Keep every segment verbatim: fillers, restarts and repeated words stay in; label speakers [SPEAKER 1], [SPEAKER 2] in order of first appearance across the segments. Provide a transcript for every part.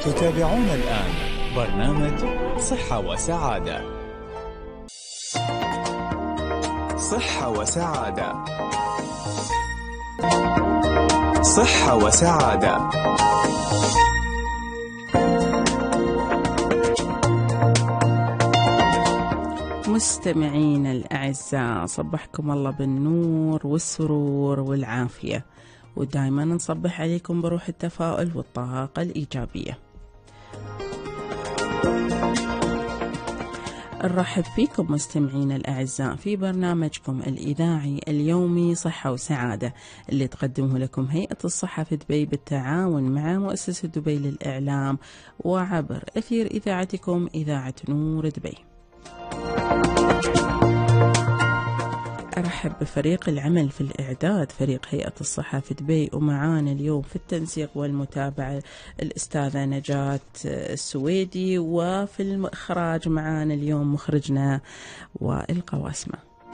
[SPEAKER 1] تتابعون الآن برنامج صحة وسعادة. صحة وسعادة. صحة وسعادة.
[SPEAKER 2] مستمعين الأعزاء، صبحكم الله بالنور والسرور والعافية، ودائما نصبح عليكم بروح التفاؤل والطاقة الإيجابية. نرحب فيكم مستمعين الأعزاء في برنامجكم الإذاعي اليومي صحة وسعادة، اللي تقدمه لكم هيئة الصحة في دبي بالتعاون مع مؤسسة دبي للإعلام وعبر أثير إذاعتكم إذاعة نور دبي. أرحب بفريق العمل في الإعداد، فريق هيئة الصحة في دبي، ومعانا اليوم في التنسيق والمتابعة الأستاذة نجاة السويدي، وفي الإخراج معانا اليوم مخرجنا وائل قواسمة،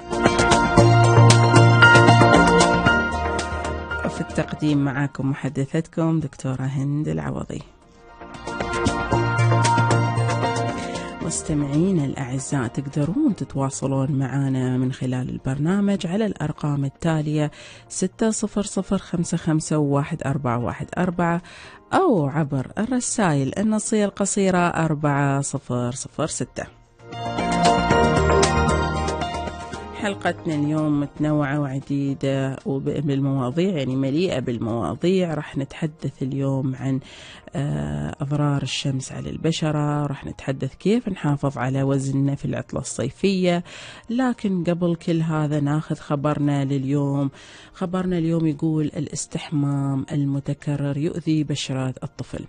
[SPEAKER 2] وفي التقديم معاكم محدثتكم دكتورة هند العوضي. مستمعين الأعزاء، تقدرون تتواصلون معنا من خلال البرنامج على الأرقام التالية ستة صفر صفر خمسة خمسة واحد أربعة واحد أربعة أو عبر الرسائل النصية القصيرة أربعة صفر صفر ستة. حلقتنا اليوم متنوعة وعديدة بالمواضيع، يعني مليئة بالمواضيع. رح نتحدث اليوم عن أضرار الشمس على البشرة، رح نتحدث كيف نحافظ على وزننا في العطلة الصيفية. لكن قبل كل هذا ناخذ خبرنا لليوم. خبرنا اليوم يقول الاستحمام المتكرر يؤذي بشرة الطفل.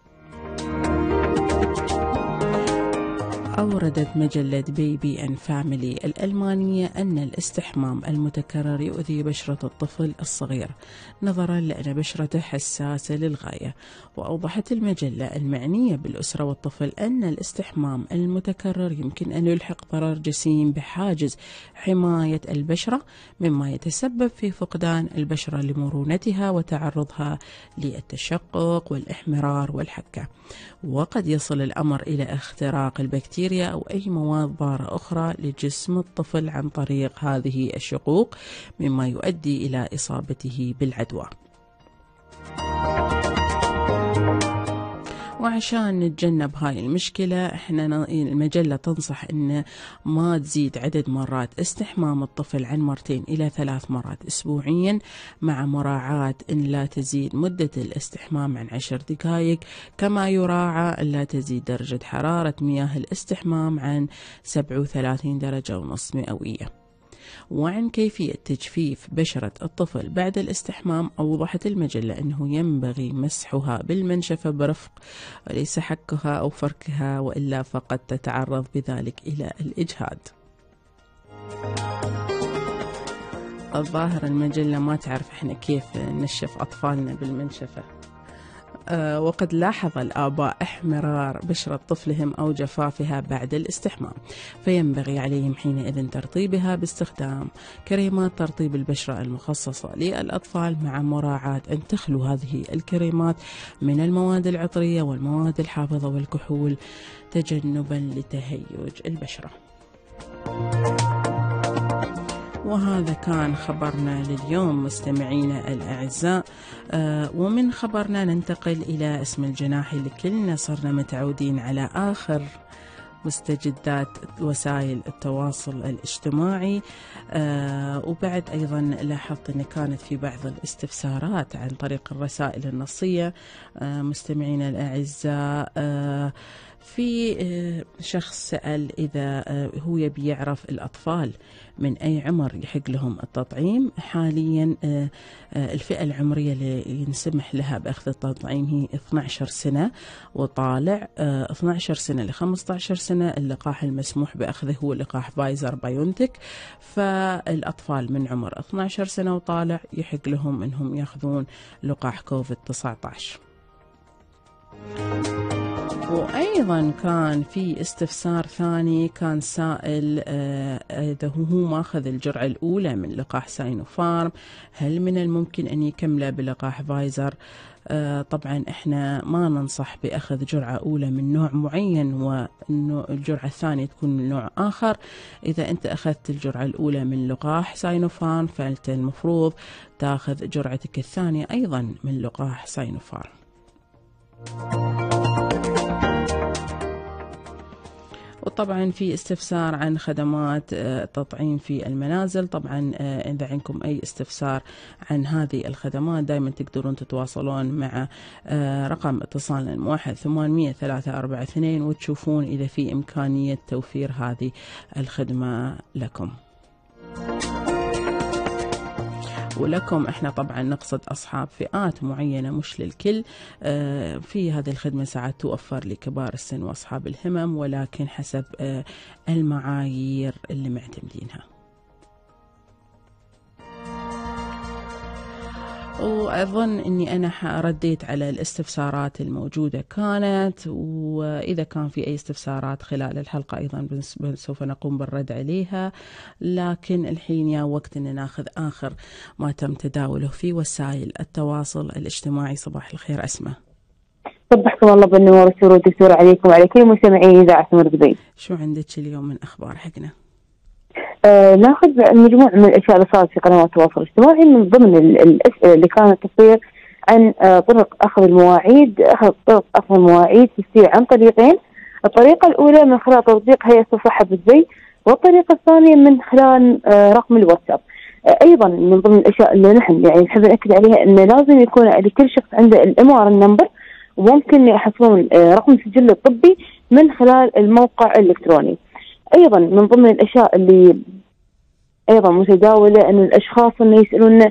[SPEAKER 2] أوردت مجلة بيبي أند فاميلي الألمانية أن الاستحمام المتكرر يؤذي بشرة الطفل الصغير نظرا لأن بشرته حساسة للغاية. وأوضحت المجلة المعنية بالأسرة والطفل أن الاستحمام المتكرر يمكن أن يلحق ضرر جسيم بحاجز حماية البشرة، مما يتسبب في فقدان البشرة لمرونتها وتعرضها للتشقق والإحمرار والحكة. وقد يصل الأمر إلى اختراق البكتيريا أو أي مواد ضارة أخرى لجسم الطفل عن طريق هذه الشقوق، مما يؤدي إلى إصابته بالعدوى. وعشان نتجنب هاي المشكلة، احنا المجلة تنصح ان ما تزيد عدد مرات استحمام الطفل عن مرتين الى ثلاث مرات اسبوعيا، مع مراعاة ان لا تزيد مدة الاستحمام عن عشر دقائق، كما يراعى ان لا تزيد درجة حرارة مياه الاستحمام عن سبعة وثلاثين درجة ونصف مئوية. وعن كيفية تجفيف بشرة الطفل بعد الاستحمام، أوضحت المجلة أنه ينبغي مسحها بالمنشفة برفق وليس حكها أو فركها، وإلا فقد تتعرض بذلك إلى الإجهاد. الظاهر المجلة ما تعرف احنا كيف ننشف أطفالنا بالمنشفة. أه وقد لاحظ الآباء احمرار بشرة طفلهم أو جفافها بعد الاستحمام، فينبغي عليهم حينئذ ترطيبها باستخدام كريمات ترطيب البشرة المخصصة للأطفال، مع مراعاة أن تخلو هذه الكريمات من المواد العطرية والمواد الحافظة والكحول تجنبا لتهيج البشرة. وهذا كان خبرنا لليوم مستمعينا الأعزاء. آه ومن خبرنا ننتقل إلى اسم الجناحي اللي كلنا صرنا متعودين على آخر مستجدات وسائل التواصل الاجتماعي. آه وبعد أيضا لاحظت أن كانت في بعض الاستفسارات عن طريق الرسائل النصية. آه مستمعينا الأعزاء، آه في شخص سأل إذا هو يبي يعرف الأطفال من أي عمر يحق لهم التطعيم. حاليا الفئة العمرية اللي ينسمح لها بأخذ التطعيم هي اثنتي عشرة سنة وطالع. اثنتي عشرة سنة ل خمسة عشر سنة اللقاح المسموح بأخذه هو لقاح فايزر بايونتك، فالأطفال من عمر اثنتي عشرة سنة وطالع يحق لهم أنهم يأخذون لقاح كوفيد تسعة عشر. وأيضا كان في استفسار ثاني، كان سائل إذا هو ماخذ الجرعة الأولى من لقاح ساينوفارم هل من الممكن أن يكمله بلقاح فايزر؟ آه طبعا احنا ما ننصح باخذ جرعة اولى من نوع معين وانه الجرعة الثانية تكون من نوع اخر. اذا انت اخذت الجرعة الاولى من لقاح ساينوفارم فانت المفروض تاخذ جرعتك الثانية ايضا من لقاح ساينوفارم. وطبعا في استفسار عن خدمات تطعيم في المنازل. طبعا إذا عندكم أي استفسار عن هذه الخدمات دائما تقدرون تتواصلون مع رقم اتصالنا الموحد ثمانمئة ثلاثة أربعة اثنين وتشوفون إذا في إمكانية توفير هذه الخدمة لكم. ولكم احنا طبعا نقصد اصحاب فئات معينه مش للكل. اه في هذه الخدمه ساعات توفر لكبار السن واصحاب الهمم ولكن حسب اه المعايير اللي معتمدينها. وأظن أني أنا رديت على الاستفسارات الموجودة كانت، وإذا كان في أي استفسارات خلال الحلقة أيضا سوف نقوم بالرد عليها. لكن الحين يا وقت أن ناخذ آخر ما تم تداوله في وسائل التواصل الاجتماعي. صباح الخير أسماء.
[SPEAKER 3] صبحكم الله بالنور والسرور دكتور عليكم وعلى كل مستمعين إذاعة سمر دبي.
[SPEAKER 2] شو عندك اليوم من أخبار حقنا؟
[SPEAKER 3] آه ناخذ مجموعة من الأشياء اللي صارت في قنوات التواصل الاجتماعي من ضمن الأسئلة اللي كانت تصير عن آه طرق أخذ المواعيد. أخذ طرق أخذ المواعيد تصير عن طريقين. الطريقة الأولى من خلال تطبيق هيئة الصحة بالدبي، والطريقة الثانية من خلال آه رقم الواتساب. آه أيضا من ضمن الأشياء اللي نحن يعني نحب نأكد عليها إنه لازم يكون لكل شخص عنده الام ار نمبر، وممكن يحصلون آه رقم السجل الطبي من خلال الموقع الإلكتروني. أيضا من ضمن الأشياء اللي أيضا متداولة أن الأشخاص أنه يسألون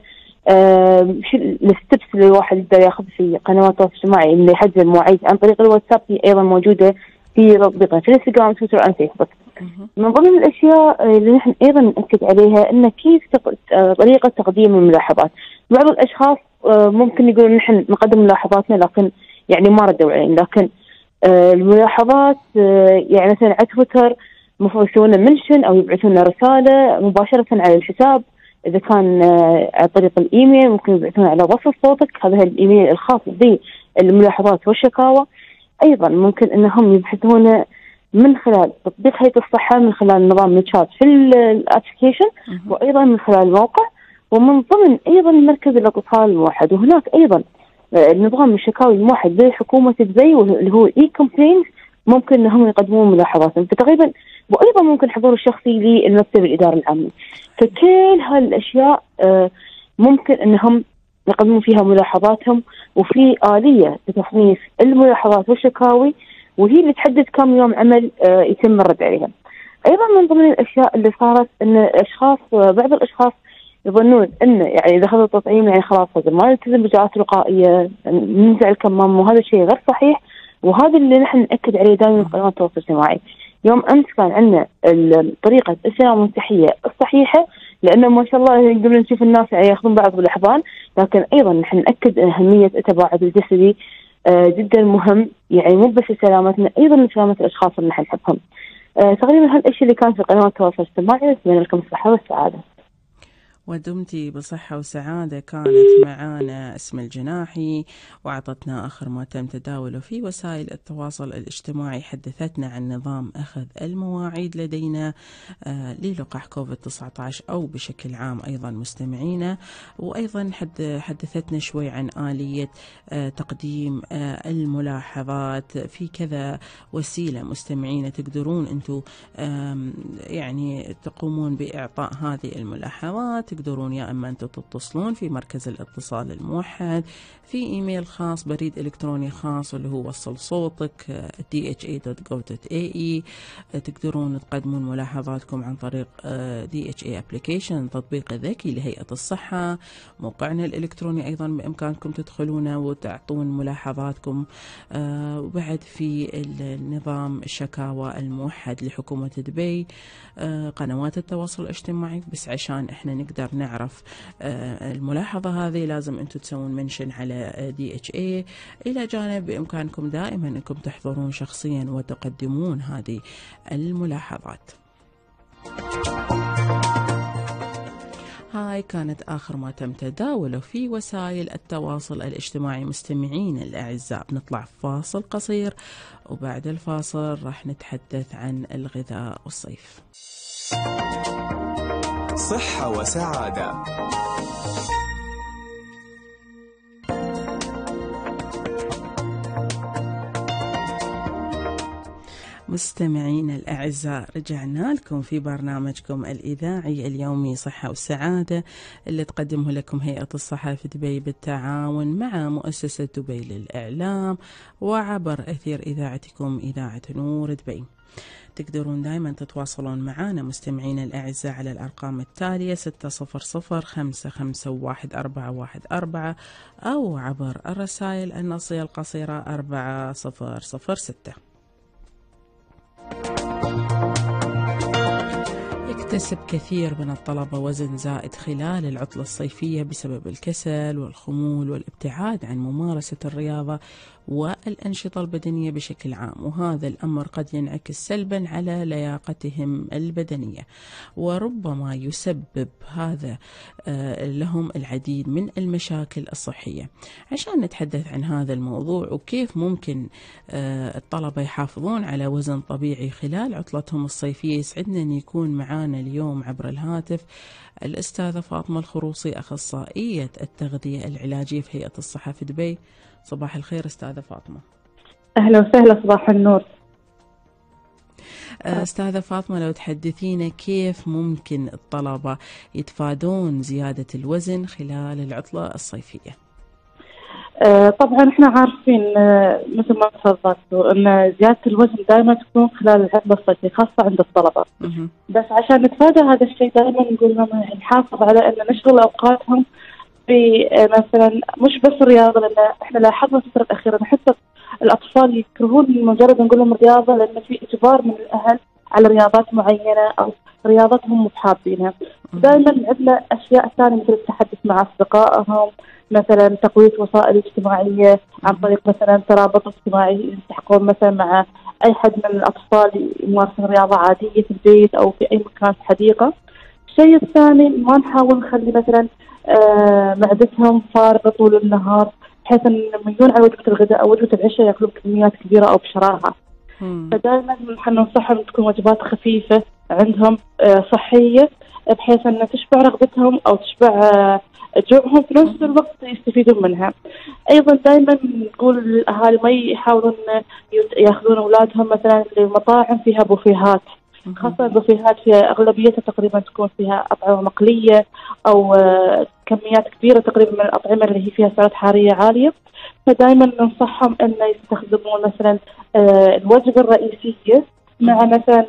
[SPEAKER 3] آه شو الستبس اللي الواحد يقدر ياخذ في قنوات التواصل الاجتماعي اللي يحجز المواعيد عن طريق الواتساب. هي أيضا موجودة في تطبيقين في الانستغرام وتويتر وعن فيسبوك. من ضمن الأشياء اللي نحن أيضا نأكد عليها أن كيف آه طريقة تقديم الملاحظات. بعض الأشخاص آه ممكن يقولون نحن نقدم ملاحظاتنا لكن يعني ما ردوا علينا، لكن آه الملاحظات آه يعني مثلا على تويتر المفروض يسوون منشن أو يبعثون رسالة مباشرة على الحساب. إذا كان عن طريق الإيميل ممكن يبعثون على وصف صوتك، هذا الإيميل الخاص بالملاحظات والشكاوى. أيضا ممكن أنهم يبحثون من خلال تطبيق هيئة الصحة من خلال نظام الشات في الابلكيشن، وأيضا من خلال الموقع، ومن ضمن أيضا مركز الاتصال الموحد. وهناك أيضا النظام الشكاوي الموحد لحكومة دبي اللي هو إي كومبلينز، ممكن أنهم يقدمون ملاحظاتهم فتقريبا، وأيضا ممكن حضور الشخصي للمكتب الإداري العام. فكل هالأشياء ممكن أنهم يقدمون فيها ملاحظاتهم، وفي آلية لتصنيف الملاحظات والشكاوي وهي اللي تحدد كم يوم عمل يتم الرد عليها. أيضا من ضمن الأشياء اللي صارت أن الأشخاص بعض الأشخاص يظنون أن يعني إذا أخذوا التطعيم يعني خلاص ما يلتزم بإجراءات وقائية ننزع الكمام، وهذا الشيء غير صحيح. وهذا اللي نحن نأكد عليه دائما في قنوات التواصل الاجتماعي. يوم أمس كان عندنا طريقة السلام والتحية الصحيحة، لأنه ما شاء الله قبل نشوف الناس يعني يأخذون بعض بالأحضان، لكن أيضا نحن نأكد أهمية التباعد الجسدي آه جدا مهم، يعني مو بس سلامتنا أيضا سلامة الأشخاص اللي نحن نحبهم. آه تقريبا هالأشياء اللي كان في قنوات التواصل الاجتماعي. أتمنى لكم الصحة والسعادة.
[SPEAKER 2] ودمتي بصحة وسعادة. كانت معانا اسم الجناحي وعطتنا آخر ما تم تداوله في وسائل التواصل الاجتماعي. حدثتنا عن نظام أخذ المواعيد لدينا آه للقاح كوفيد تسعة عشر أو بشكل عام أيضا مستمعينا. وأيضا حد حدثتنا شوي عن آلية آه تقديم آه الملاحظات في كذا وسيلة. مستمعينا تقدرون أنتم آه يعني تقومون بإعطاء هذه الملاحظات. تقدرون يا أما أنتم تتصلون في مركز الاتصال الموحد في إيميل خاص، بريد إلكتروني خاص اللي هو وصل صوتك دي إتش إيه دوت جوف دوت إيه إي. تقدرون تقدمون ملاحظاتكم عن طريق دي إتش إيه أبليكيشن، تطبيق ذكي لهيئة الصحة. موقعنا الإلكتروني أيضا بإمكانكم تدخلونه وتعطون ملاحظاتكم. وبعد في النظام الشكاوى الموحد لحكومة دبي، قنوات التواصل الاجتماعي، بس عشان احنا نقدر نقدر نعرف الملاحظة هذه لازم أنتم تسوون منشن على دي اتش اي. إلى جانب بإمكانكم دائما أنكم تحضرون شخصيا وتقدمون هذه الملاحظات. هاي كانت آخر ما تم تداوله في وسائل التواصل الاجتماعي. مستمعين الأعزاء بنطلع فاصل قصير، وبعد الفاصل راح نتحدث عن الغذاء والصيف.
[SPEAKER 1] صحة وسعادة.
[SPEAKER 2] مستمعين الأعزاء، رجعنا لكم في برنامجكم الإذاعي اليومي صحة والسعادة اللي تقدمه لكم هيئة الصحة في دبي بالتعاون مع مؤسسة دبي للإعلام وعبر أثير إذاعتكم إذاعة نور دبي. تقدرون دائما تتواصلون معنا مستمعين الأعزاء على الأرقام التالية ستة صفر صفر خمسة خمسة واحد أربعة واحد أربعة أو عبر الرسائل النصية القصيرة أربعة صفر صفر ستة. يكتسب كثير من الطلبة وزن زائد خلال العطلة الصيفية بسبب الكسل والخمول والابتعاد عن ممارسة الرياضة والأنشطة البدنية بشكل عام، وهذا الأمر قد ينعكس سلبا على لياقتهم البدنية، وربما يسبب هذا لهم العديد من المشاكل الصحية. عشان نتحدث عن هذا الموضوع وكيف ممكن الطلبة يحافظون على وزن طبيعي خلال عطلتهم الصيفية، يسعدنا أن يكون معنا اليوم عبر الهاتف الأستاذة فاطمة الخروصي، أخصائية التغذية العلاجية في هيئة الصحة في دبي. صباح الخير أستاذة فاطمة.
[SPEAKER 4] أهلا وسهلا، صباح النور.
[SPEAKER 2] أستاذة فاطمة، لو تحدثينا كيف ممكن الطلبة يتفادون زيادة الوزن خلال العطلة الصيفية؟
[SPEAKER 4] آه طبعا احنا عارفين آه مثل ما تفضلتوا ان زيادة الوزن دائما تكون خلال العطلة الصيفية خاصة عند الطلبة. م- بس عشان نتفادى هذا الشيء دائما نقول لهم نحافظ على ان نشغل اوقاتهم في مثلا مش بس الرياضة، لأن احنا لاحظنا في الفترة الأخيرة ان حتى الأطفال يكرهون مجرد نقول لهم الرياضة، لأن في إجبار من الأهل على رياضات معينة أو رياضاتهم مش حابينها. دائما عندنا أشياء ثانية مثل التحدث مع أصدقائهم، مثلا تقوية وسائل اجتماعية عن طريق مثلا ترابط اجتماعي، يلتحقون مثلا مع أي حد من الأطفال يمارسون رياضة عادية في البيت أو في أي مكان في حديقة. الشيء الثاني ما نحاول نخلي مثلا آه معدتهم فارغة طول النهار، بحيث ان لما يجون على وجبة الغداء او وجبة العشاء ياكلون كميات كبيرة او بشراهة. فدائما نحن ننصحهم تكون وجبات خفيفة عندهم آه صحية، بحيث ان تشبع رغبتهم او تشبع آه جوعهم في نفس الوقت يستفيدون منها. ايضا دائما نقول للاهالي ما يحاولون ياخذون اولادهم مثلا لمطاعم فيها بوفيهات، خاصة البوفيهات فيها أغلبيتها تقريبا تكون فيها أطعمة مقلية أو كميات كبيرة تقريبا من الأطعمة اللي هي فيها سعرات حرارية عالية. فدائما ننصحهم أن يستخدمون مثلا الوجبة الرئيسية مع مثلا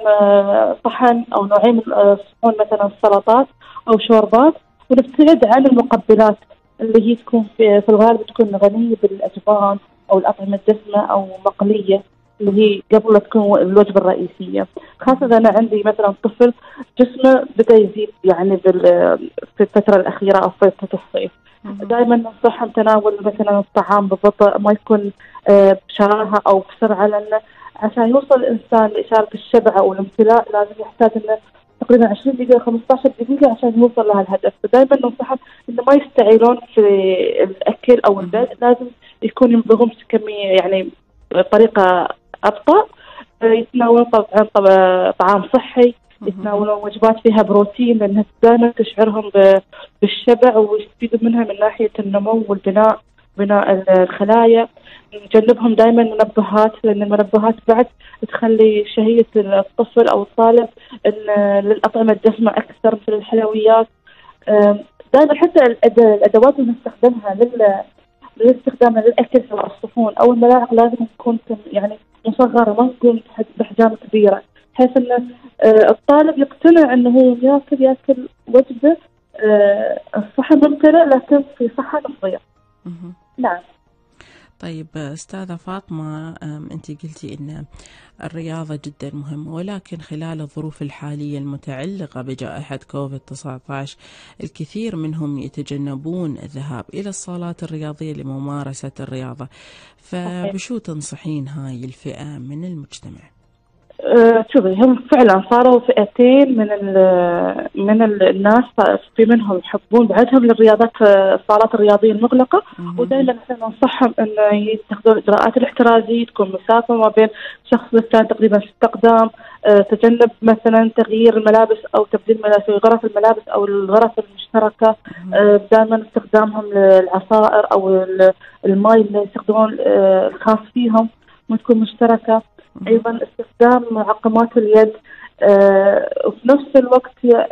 [SPEAKER 4] صحن أو نوعين من صحون مثلا سلطات أو شوربات، ونبتعد عن المقبلات اللي هي تكون في, في الغالب تكون غنية بالأجبان أو الأطعمة الدسمة أو مقلية اللي هي قبل لا تكون الوجبة الرئيسية. خاصة أنا عندي مثلا طفل جسمه بدأ يزيد يعني في الفترة الأخيرة أو في فترة الصيف، دائما ننصحهم تناول مثلا الطعام ببطء، ما يكون بشراهة أو بسرعة، لأن عشان يوصل الإنسان لإشارة الشبع أو الامتلاء لازم يحتاج إنه تقريبا عشرين دقيقة خمسة عشر دقيقة عشان يوصل لها الهدف. فدائما ننصحهم إنه ما يستعيلون في الأكل أو البيت، لازم يكون يمضغون كمية يعني بطريقة أبطأ، يتناولون طبعا طعام صحي، يتناولون وجبات فيها بروتين لأنها دائما تشعرهم بالشبع ويستفيدون منها من ناحية النمو والبناء بناء الخلايا. نجنبهم دائما منبهات، لأن المنبهات بعد تخلي شهية الطفل أو الطالب للأطعمة الدسمة أكثر مثل الحلويات. دائما حتى الأدوات اللي نستخدمها لل للاستخدام للأكل سواء الصحون أو الملاعق لازم تكون يعني مصغرة، ما تكون بأحجام كبيرة، بحيث أن الطالب يقتنع أنه هو يأكل يأكل وجبة الصحة ممتلئ لكن في صحة صغيرة. نعم.
[SPEAKER 2] طيب أستاذة فاطمة، أنت قلتي أن الرياضة جدا مهمة، ولكن خلال الظروف الحالية المتعلقة بجائحة كوفيد تسعة عشر الكثير منهم يتجنبون الذهاب إلى الصالات الرياضية لممارسة الرياضة، فبشو تنصحين هاي الفئة من المجتمع؟
[SPEAKER 4] أه شوفي، هم فعلا صاروا فئتين من ال من ال الناس، في منهم يحبون بعدهم للرياضات الصالات الرياضيه المغلقه، ودائما احنا ننصحهم ان يتخذون الاجراءات الاحترازيه، تكون مسافه ما بين شخص والثاني تقريبا ست اقدام، أه تجنب مثلا تغيير الملابس او تبديل ملابس غرف الملابس او الغرف المشتركه، أه دائما استخدامهم للعصائر او الماء اللي يستخدمون أه الخاص فيهم ما تكون مشتركه. أيضا استخدام معقمات اليد، آه وفي نفس الوقت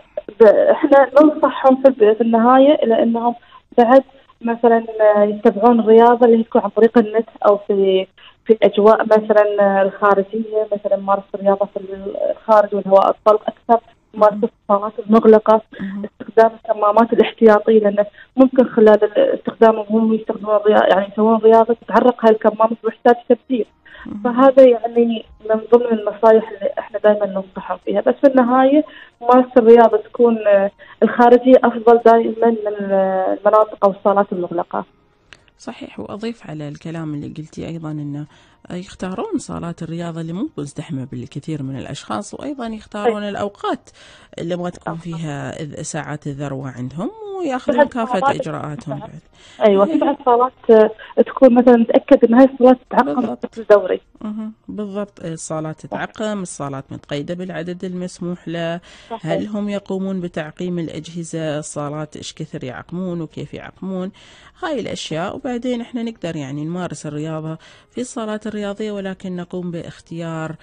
[SPEAKER 4] احنا ننصحهم في النهاية إلى أنهم بعد مثلا يتبعون الرياضة اللي تكون عن طريق النت أو في في الأجواء مثلا الخارجية، مثلا ممارسة الرياضة في الخارج والهواء الطلق أكثر، ممارسة الصالات المغلقة، استخدام الكمامات الاحتياطية، لأن ممكن خلال استخدامهم هم يستخدمون يعني يسوون رياضة تتعرق هاي الكمامات ويحتاج تبديل. فهذا يعني من ضمن النصائح اللي احنا دائما ننصحهم فيها، بس في النهاية ممارسة الرياضة تكون الخارجية أفضل دائما من المناطق أو الصالات المغلقة.
[SPEAKER 2] صحيح، وأضيف على الكلام اللي قلتي أيضا أنه يختارون صالات الرياضة اللي مو مزدحمة بالكثير من الأشخاص، وأيضا يختارون الأوقات اللي ما تكون فيها ساعات الذروة عندهم، ويأخذون كافة إجراءاتهم بعد.
[SPEAKER 4] أيوة، في بعض صالات تكون مثلا نتأكد أن هاي الصالات تتعقم بشكل دوري.
[SPEAKER 2] بالضبط، الصالات تتعقم، الصالات متقيدة بالعدد المسموح له.
[SPEAKER 4] صحيح.
[SPEAKER 2] هل هم يقومون بتعقيم الأجهزة؟ الصالات إيش كثر يعقمون وكيف يعقمون؟ هاي الأشياء، وبعدين إحنا نقدر يعني نمارس الرياضة في الصالات الرياضية، ولكن نقوم باختيار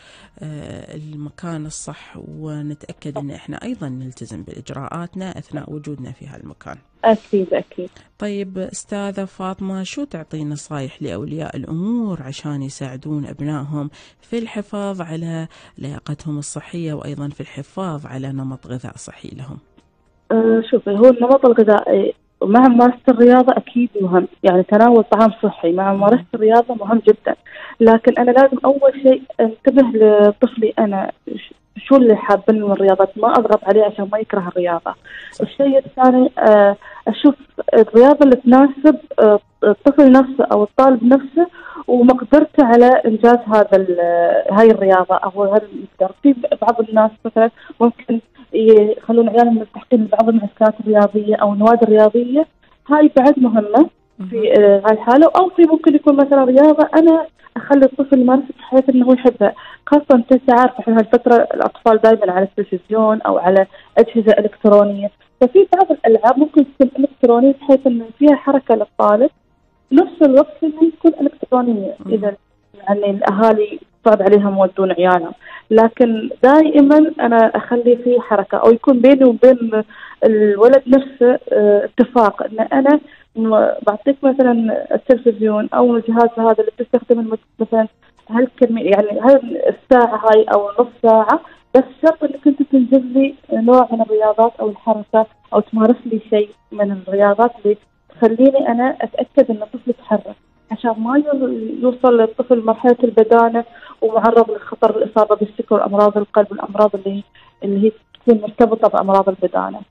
[SPEAKER 2] المكان الصح، ونتأكد أن إحنا أيضا نلتزم بإجراءاتنا أثناء وجودنا في هالمكان.
[SPEAKER 4] أكيد أكيد.
[SPEAKER 2] طيب أستاذة فاطمة، شو تعطي نصائح لأولياء الأمور عشان يساعدون أبنائهم في الحفاظ على لياقتهم الصحية، وأيضا في الحفاظ على نمط غذاء صحي لهم؟
[SPEAKER 4] أه شوفي، هو النمط الغذائي مع ممارسة الرياضة أكيد مهم، يعني تناول طعام صحي مع ممارسة الرياضة مهم جدا، لكن أنا لازم أول شيء انتبه لطفلي أنا شو اللي حابين من الرياضات، ما أضغط عليه عشان ما يكره الرياضة. الشيء الثاني أشوف الرياضة اللي تناسب الطفل نفسه أو الطالب نفسه ومقدرته على إنجاز هذا هاي الرياضة أو هذا المقدار. في بعض الناس مثلا ممكن يخلون عيالهم ملتحقين ببعض المعسكرات الرياضية أو النوادي الرياضية، هاي بعد مهمة في هاي الحالة. أو في ممكن يكون مثلا رياضة أنا أخلي الطفل يمارس بحيث أنه يحبها، خاصة أنت عارفة في هالفترة الأطفال دائما على التلفزيون أو على أجهزة إلكترونية، ففي بعض الألعاب ممكن تكون إلكترونية بحيث أنه فيها حركة للطالب نفس الوقت أنه تكون إلكترونية. إذا يعني الأهالي صعب عليهم يودون عيالهم، لكن دائما أنا أخلي فيه حركة، أو يكون بيني وبين الولد نفسه اتفاق أن أنا بعطيك مثلا التلفزيون أو الجهاز هذا اللي بتستخدمه مثلا هالكمية، يعني هاي الساعة هاي أو نص ساعة، بس شرط إنك أنت تنجز لي نوع من الرياضات أو الحركة أو تمارس لي شيء من الرياضات اللي تخليني أنا أتأكد إن الطفل يتحرك، عشان ما يوصل الطفل مرحلة البدانة ومعرض لخطر الإصابة بالسكر وأمراض القلب والأمراض اللي اللي هي تكون مرتبطة بأمراض البدانة.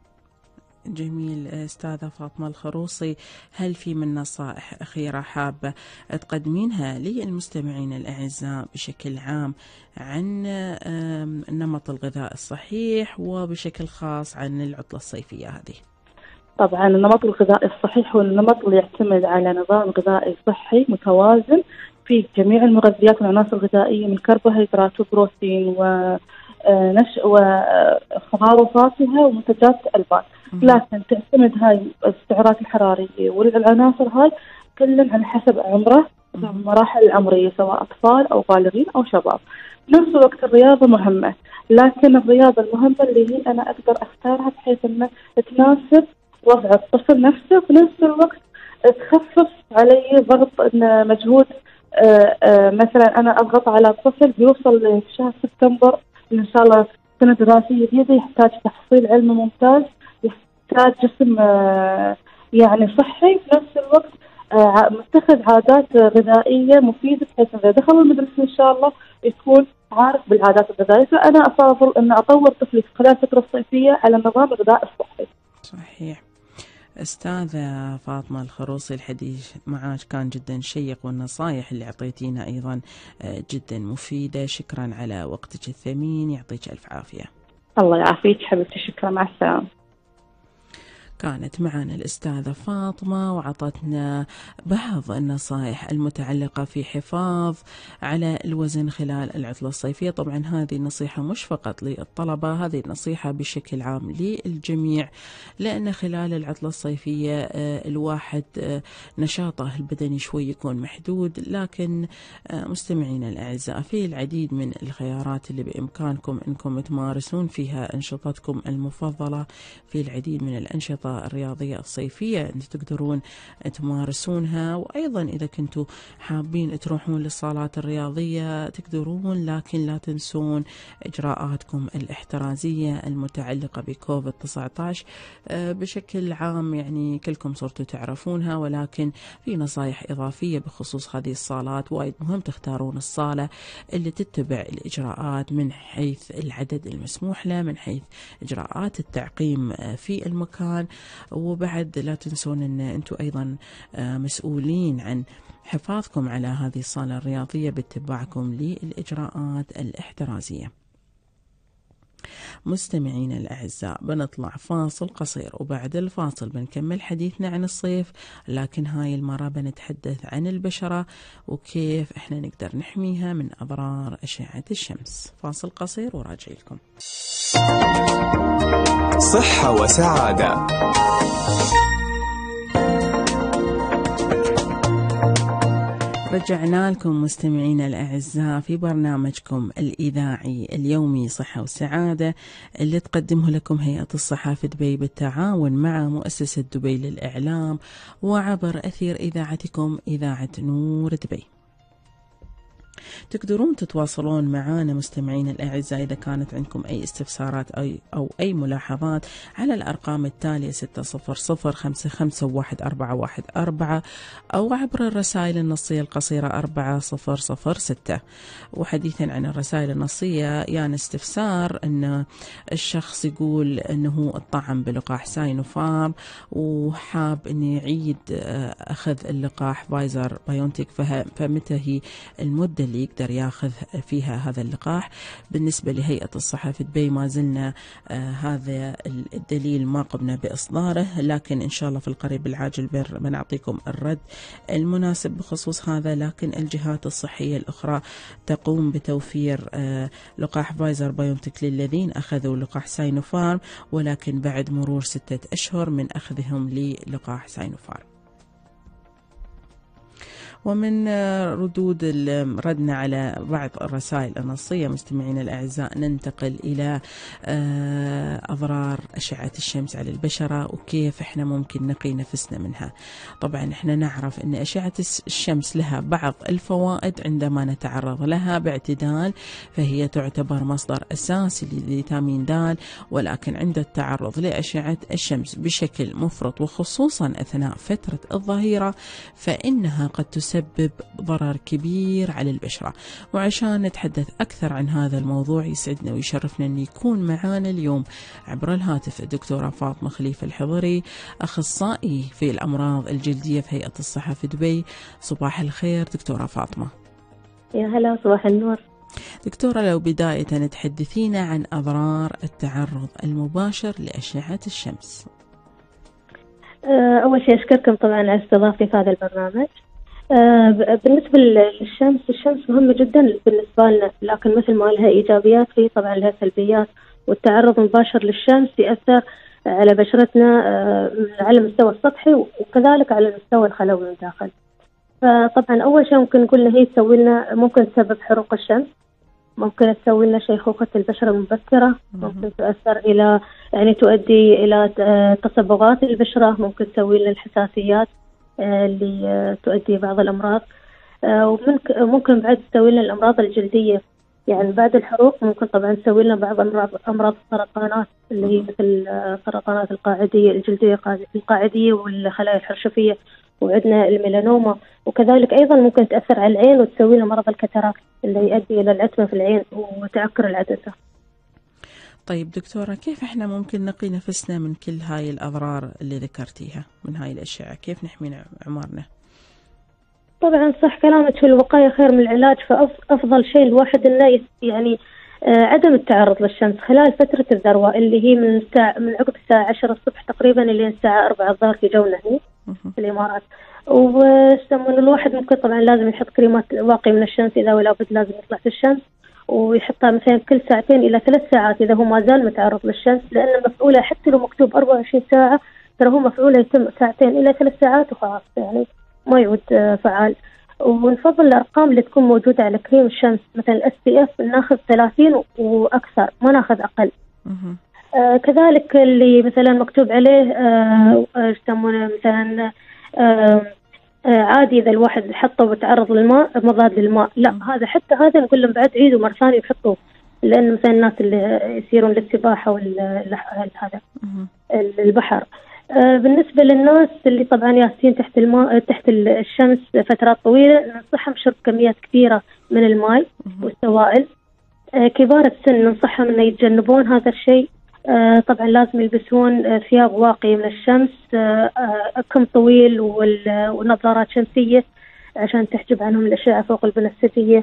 [SPEAKER 2] جميل. أستاذة فاطمة الخروصي، هل في من نصائح أخيرة حابة تقدمينها للمستمعين الأعزاء بشكل عام عن نمط الغذاء الصحيح، وبشكل خاص عن العطلة الصيفية هذه؟
[SPEAKER 4] طبعا النمط الغذائي الصحيح هو النمط اللي يعتمد على نظام غذائي صحي متوازن في جميع المغذيات والعناصر الغذائية من كربوهيدرات وبروتين ونش وخضار وفاكهة ومنتجات ألبان، لكن تعتمد هاي السعرات الحرارية والعناصر هاي كلن على حسب عمره المراحل العمرية، سواء أطفال أو بالغين أو شباب. نفس الوقت الرياضة مهمة، لكن الرياضة المهمة اللي هي أنا أقدر أختارها بحيث أنها تناسب وضع الطفل نفسه، في نفس الوقت تخفف علي ضغط إن مجهود. آآ آآ مثلا أنا أضغط على الطفل بيوصل لشهر سبتمبر إن شاء الله سنة دراسية جديدة، يحتاج تحصيل علمي ممتاز، يحتاج جسم يعني صحي، في نفس الوقت متخذ عادات غذائية مفيدة بحيث إذا دخل المدرسة إن شاء الله يكون عارف بالعادات الغذائية. فأنا أفضل أن أطور طفلي خلال الفترة الصيفية على نظام الغذاء الصحي.
[SPEAKER 2] صحيح. أستاذة فاطمة الخروصي، الحديث معك كان جدا شيق، والنصائح اللي أعطيتينا أيضا جدا مفيدة. شكرا على وقتك الثمين، يعطيك ألف عافية.
[SPEAKER 4] الله يعافيك حبيبتي، شكرا، مع السلامة.
[SPEAKER 2] كانت معنا الأستاذة فاطمة وعطتنا بعض النصائح المتعلقة في حفاظ على الوزن خلال العطلة الصيفية. طبعا هذه النصيحة مش فقط للطلبة، هذه النصيحة بشكل عام للجميع، لأن خلال العطلة الصيفية الواحد نشاطه البدني شوي يكون محدود، لكن مستمعينا الأعزاء في العديد من الخيارات اللي بإمكانكم أنكم تمارسون فيها أنشطتكم المفضلة، في العديد من الأنشطة الرياضية الصيفية أنتم تقدرون تمارسونها. وأيضا إذا كنتوا حابين تروحون للصالات الرياضية تقدرون، لكن لا تنسون إجراءاتكم الاحترازية المتعلقة بكوفيد تسعة عشر بشكل عام، يعني كلكم صرتوا تعرفونها، ولكن في نصائح إضافية بخصوص هذه الصالات. وايد مهم تختارون الصالة اللي تتبع الإجراءات من حيث العدد المسموح له، من حيث إجراءات التعقيم في المكان. وبعد لا تنسون أن أنتم أيضا مسؤولين عن حفاظكم على هذه الصالة الرياضية باتباعكم للإجراءات الاحترازية. مستمعين الأعزاء، بنطلع فاصل قصير، وبعد الفاصل بنكمل حديثنا عن الصيف، لكن هاي المرة بنتحدث عن البشرة وكيف احنا نقدر نحميها من أضرار أشعة الشمس. فاصل قصير وراجع لكم.
[SPEAKER 1] صحة وسعادة.
[SPEAKER 2] رجعنا لكم مستمعينا الأعزاء في برنامجكم الإذاعي اليومي صحة وسعادة، اللي تقدمه لكم هيئة الصحة في دبي بالتعاون مع مؤسسة دبي للإعلام وعبر أثير إذاعتكم إذاعة نور دبي. تقدرون تتواصلون معنا مستمعين الأعزاء إذا كانت عندكم أي استفسارات أي أو أي ملاحظات على الأرقام التالية ستة صفر صفر خمسة خمسة واحد أربعة واحد أربعة أو عبر الرسائل النصية القصيرة أربعة صفر صفر ستة. وحديثا عن الرسائل النصية، يعني استفسار أن الشخص يقول أنه الطعم بلقاح ساينوفارم وحاب أن يعيد أخذ اللقاح فايزر بايونتيك، فمتى هي المدة اللي يقدر ياخذ فيها هذا اللقاح؟ بالنسبة لهيئة الصحة في دبي ما زلنا آه هذا الدليل ما قمنا بإصداره، لكن إن شاء الله في القريب العاجل بنعطيكم الرد المناسب بخصوص هذا. لكن الجهات الصحية الأخرى تقوم بتوفير آه لقاح فايزر بايونتيك للذين أخذوا لقاح ساينوفارم، ولكن بعد مرور ستة أشهر من أخذهم للقاح ساينوفارم. ومن ردود ردنا على بعض الرسائل النصية مستمعين الأعزاء ننتقل إلى أضرار أشعة الشمس على البشرة وكيف إحنا ممكن نقي نفسنا منها. طبعا إحنا نعرف أن أشعة الشمس لها بعض الفوائد عندما نتعرض لها باعتدال، فهي تعتبر مصدر أساسي لفيتامين د، ولكن عند التعرض لأشعة الشمس بشكل مفرط وخصوصا أثناء فترة الظهيرة فإنها قد تسبب ضرر كبير على البشرة. وعشان نتحدث أكثر عن هذا الموضوع يسعدنا ويشرفنا أن يكون معانا اليوم عبر الهاتف الدكتورة فاطمة خليفة الحضري، أخصائي في الأمراض الجلدية في هيئة الصحة في دبي. صباح الخير دكتورة فاطمة.
[SPEAKER 5] يا هلا، صباح النور.
[SPEAKER 2] دكتورة، لو بداية تحدثينا عن أضرار التعرض المباشر لأشعة الشمس.
[SPEAKER 5] أول شيء أشكركم طبعا على استضافتي في هذا البرنامج. بالنسبة للشمس، الشمس مهمة جدا بالنسبة لنا، لكن مثل ما لها إيجابيات في طبعا لها سلبيات. والتعرض المباشر للشمس يأثر على بشرتنا على المستوى السطحي وكذلك على المستوى الخلوي من داخل. فطبعا أول شيء ممكن نقول هي تسوي لنا، ممكن تسبب حروق الشمس، ممكن تسوي لنا شيخوخة البشرة المبكرة، ممكن تؤثر إلى يعني تؤدي إلى تصبغات البشرة، ممكن تسوي لنا الحساسيات اللي تؤدي بعض الأمراض، وممكن ممكن بعد تسوي لنا الأمراض الجلدية. يعني بعد الحروق ممكن طبعا تسوي لنا بعض أمراض أمراض السرطانات اللي هي مثل سرطانات القاعدية الجلدية القاعدية والخلايا الحرشفية، وعندنا الميلانوما، وكذلك أيضا ممكن تأثر على العين وتسوي له مرض الكاتاراكت اللي يؤدي إلى العتمة في العين وتعكر العدسة.
[SPEAKER 2] طيب دكتورة، كيف احنا ممكن نقي نفسنا من كل هاي الأضرار اللي ذكرتيها من هاي الأشياء؟ كيف نحمي عمرنا؟
[SPEAKER 5] طبعا صح كلامك، في الوقاية خير من العلاج، فأفضل شيء الواحد إنه يعني آه عدم التعرض للشمس خلال فترة الذروة اللي هي من الساعة من عقب الساعة عشرة الصبح تقريبا اللي الساعة أربعة الظهر في جونا هنا في الإمارات. ويستمون الواحد ممكن طبعا لازم يحط كريمات واقي من الشمس إذا ولا بد لازم يطلع في الشمس، ويحطها مثلا كل ساعتين إلى ثلاث ساعات إذا هو ما زال متعرض للشمس، لأن مفعولة حتى لو مكتوب أربعة وعشرين ساعة ترى هو مفعولة يتم ساعتين إلى ثلاث ساعات وخلاص، يعني ما يعود فعال. ونفضل الأرقام اللي تكون موجودة على كريم الشمس مثلا الاس بي اف ناخذ ثلاثين وأكثر، ما ناخذ أقل. آه كذلك اللي مثلا مكتوب عليه آه يسمونه مثلا آه آه عادي إذا الواحد حطه وتعرض للماء مضاد للماء، لا هذا حتى هذا نقول لهم بعد عيدوا مرة ثانية وحطوه، لأن مثلا الناس اللي يسيرون للسباحة والهذا البحر. آه بالنسبة للناس اللي طبعا ياسين تحت الماء تحت الشمس فترات طويلة ننصحهم شرب كميات كبيرة من الماء والسوائل. آه كبار السن ننصحهم أن يتجنبون هذا الشيء. آه طبعا لازم يلبسون آه ثياب واقية من الشمس، آه آه كم طويل ونظارات شمسية عشان تحجب عنهم الأشعة فوق البنفسجية.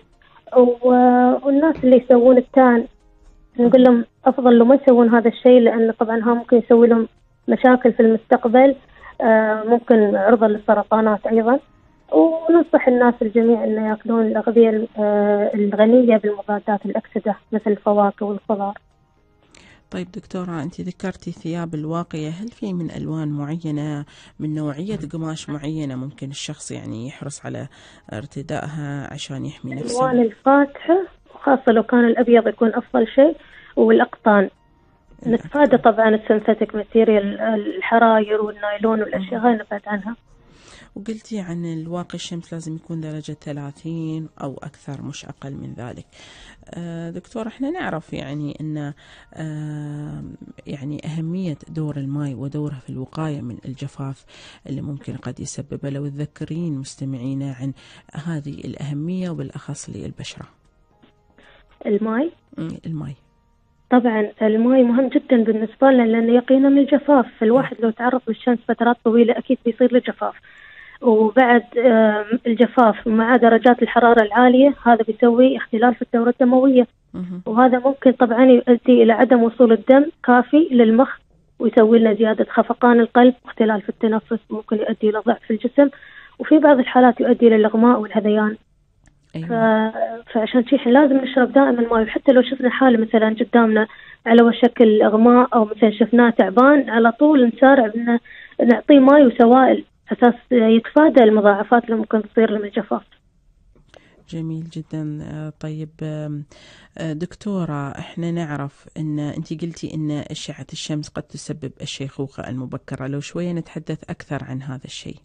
[SPEAKER 5] والناس اللي يسوون التان نقول لهم أفضل لو ما يسوون هذا الشيء، لأن طبعا ها ممكن يسوي لهم مشاكل في المستقبل، آه ممكن عرضة للسرطانات أيضا. وننصح الناس الجميع أن يأكلون الأغذية آه الغنية بالمضادات الأكسدة مثل الفواكه والخضار.
[SPEAKER 2] طيب دكتورة، أنت ذكرتي ثياب الواقية، هل في من ألوان معينة من نوعية قماش معينة ممكن الشخص يعني يحرص على ارتدائها عشان يحمي نفسه؟
[SPEAKER 5] الألوان الفاتحة وخاصة لو كان الأبيض يكون أفضل شيء، والأقطان. نتفادى طبعا السنتيتك ماتيريال الحراير والنايلون والأشياء هاي نبعد عنها.
[SPEAKER 2] وقلتي عن الواقي الشمس لازم يكون درجة ثلاثين أو أكثر مش أقل من ذلك. آه دكتور، احنا نعرف يعني أن آه يعني أهمية دور الماء ودوره في الوقاية من الجفاف اللي ممكن قد يسببه، لو تذكرين مستمعينا عن هذه الأهمية وبالأخص للبشرة.
[SPEAKER 5] الماء
[SPEAKER 2] الماء
[SPEAKER 5] طبعا الماء مهم جدا بالنسبة لنا لأنه يقينا من الجفاف، فالواحد لو تعرض للشمس فترات طويلة أكيد بيصير له جفاف. وبعد الجفاف مع درجات الحرارة العالية هذا بيسوي اختلال في الدورة الدموية، وهذا ممكن طبعا يؤدي إلى عدم وصول الدم كافي للمخ ويسوي لنا زيادة خفقان القلب واختلال في التنفس، ممكن يؤدي إلى ضعف في الجسم، وفي بعض الحالات يؤدي إلى الإغماء والهذيان. أيوة. ف... فعشان شيء لازم نشرب دائما ماء، حتى لو شفنا حالة مثلا قدامنا على وشك الإغماء أو مثلا شفناه تعبان على طول نسارع بأن نعطيه ماء وسوائل أساس يتفادى المضاعفات اللي ممكن تصير له من الجفاف.
[SPEAKER 2] جميل جدا. طيب دكتورة، احنا نعرف ان انت قلتي ان أشعة الشمس قد تسبب الشيخوخة المبكرة، لو شوية نتحدث أكثر عن هذا الشيء.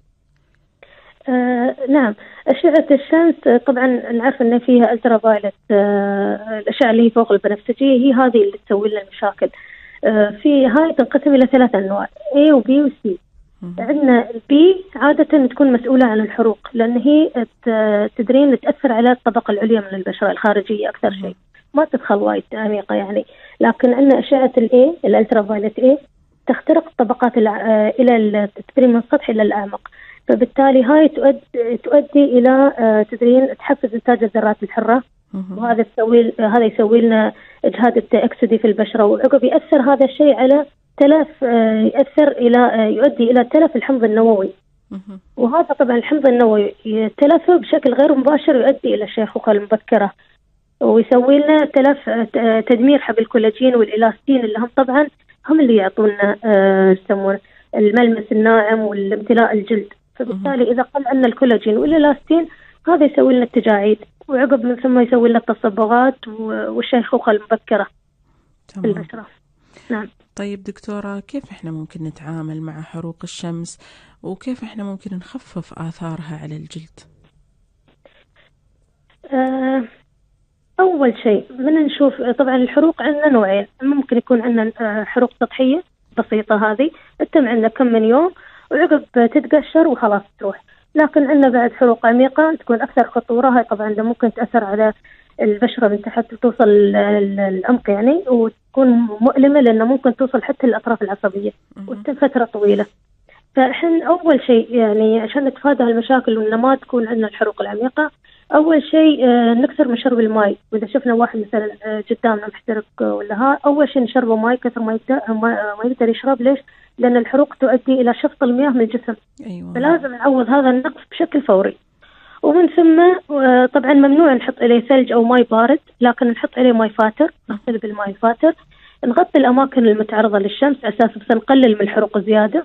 [SPEAKER 5] آه نعم، أشعة الشمس طبعا نعرف أن فيها ألترا فايلت، آه الأشعة اللي هي فوق البنفسجية هي هذه اللي تسوي لنا المشاكل. آه في هاي تنقسم إلى ثلاث أنواع A و B و C. عندنا البي عادة تكون مسؤولة عن الحروق، لأن هي تدرين تأثر على الطبقة العليا من البشرة الخارجية أكثر شيء، ما تدخل وايد عميقة يعني. لكن عندنا أشعة الإيه الألترا فايلت إيه تخترق الطبقات إلى تدرين من السطح إلى الأعمق، فبالتالي هاي تؤدي تؤدي إلى تدرين تحفز إنتاج الذرات الحرة، وهذا يسوي هذا يسوي لنا إجهاد التأكسدي في البشرة، وعقب يأثر هذا الشيء على تلف يأثر إلى يؤدي إلى تلف الحمض النووي، وهذا طبعا الحمض النووي يتلف بشكل غير مباشر يؤدي إلى الشيخوخة المبكرة، ويسوي لنا تلف تدمير حب الكولاجين والإلاستين اللي هم طبعا هم اللي يعطونا يسمون الملمس الناعم والامتلاء الجلد. فبالتالي إذا قل عنا الكولاجين والإلاستين هذا يسوي لنا التجاعيد، وعقب من ثم يسوي لنا التصبغات والشيخوخة المبكرة في البشرة. نعم.
[SPEAKER 2] طيب دكتورة، كيف احنا ممكن نتعامل مع حروق الشمس وكيف احنا ممكن نخفف آثارها على الجلد؟
[SPEAKER 5] آه أول شيء من نشوف طبعا الحروق عندنا نوعين، ممكن يكون عندنا حروق سطحية بسيطة هذه تتم عندنا كم من يوم، وعقب تتقشر وخلاص تروح. لكن عندنا بعد حروق عميقة تكون أكثر خطورة، هاي طبعا ممكن تأثر على البشرة من تحت وتوصل للعمق يعني، وتكون مؤلمة لأنه ممكن توصل حتى للأطراف العصبية وتتم فترة طويلة. فإحنا أول شيء يعني عشان نتفادى هالمشاكل وإن ما تكون عندنا الحروق العميقة، أول شيء نكثر من شرب الماء. وإذا شفنا واحد مثلا قدامنا محترق ولا ها، أول شيء نشربه ماء كثر ما يقدر ما يقدر يشرب. ليش؟ لأن الحروق تؤدي إلى شفط المياه من الجسم.
[SPEAKER 2] أيوة.
[SPEAKER 5] فلازم نعوض هذا النقص بشكل فوري. ومن ثم طبعا ممنوع نحط إليه ثلج أو ماء بارد، لكن نحط إليه ماء فاتر، نغسل بالماء الفاتر، نغطي الأماكن المتعرضة للشمس على أساس بس نقلل من الحروق الزيادة.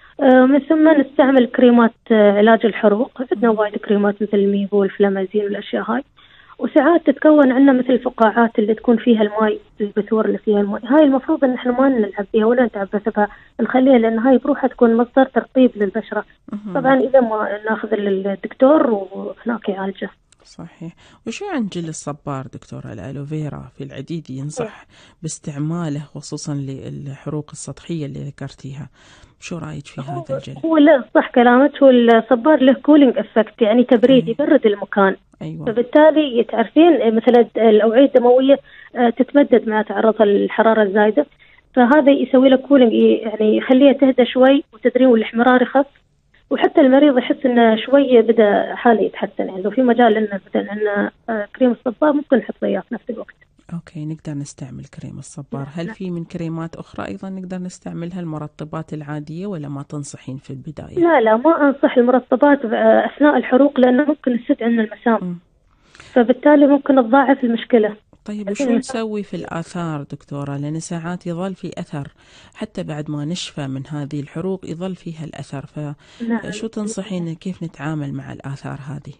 [SPEAKER 5] من ثم نستعمل كريمات علاج الحروق، عندنا وايد كريمات مثل الميبو والفلامازين والأشياء هاي. وساعات تتكون عندنا مثل الفقاعات اللي تكون فيها الماء، البثور اللي فيها الماء، هاي المفروض ان احنا ما نلعب فيها ولا نتعبثها، نخليها لان هاي بروحها تكون مصدر ترطيب للبشرة. طبعا اذا ما ناخذ الدكتور وهناك يعالجه.
[SPEAKER 2] صحيح. وشو عن جل الصبار دكتورة؟ الألوفيرا في العديد ينصح باستعماله خصوصا للحروق السطحية اللي ذكرتيها، شو رأيك في هذا الجل؟
[SPEAKER 5] هو لا صح كلامك، هو الصبار له كولينج افكت يعني تبريد، أيوة. يبرد المكان.
[SPEAKER 2] أيوة.
[SPEAKER 5] فبالتالي تعرفين مثلا الأوعية الدموية تتمدد مع تعرضها للحرارة الزايدة، فهذا يسوي له كولينج يعني يخليها تهدى شوي، وتدرين والاحمرار يخف، وحتى المريض يحس انه شويه بدا حاله يتحسن. يعني لو في مجال انه مثلا ان كريم الصبار ممكن نحط وياه في نفس الوقت.
[SPEAKER 2] اوكي، نقدر نستعمل كريم الصبار. هل في من كريمات اخرى ايضا نقدر نستعملها، المرطبات العاديه، ولا ما تنصحين في البدايه؟
[SPEAKER 5] لا لا ما انصح المرطبات اثناء الحروق لانه ممكن تسد عندنا المسام، م. فبالتالي ممكن تضاعف المشكله.
[SPEAKER 2] طيب وشو نسوي في الآثار دكتورة؟ لأن ساعات يظل في أثر حتى بعد ما نشفى من هذه الحروق، يظل فيها الأثر، فشو تنصحين كيف نتعامل مع الآثار هذه؟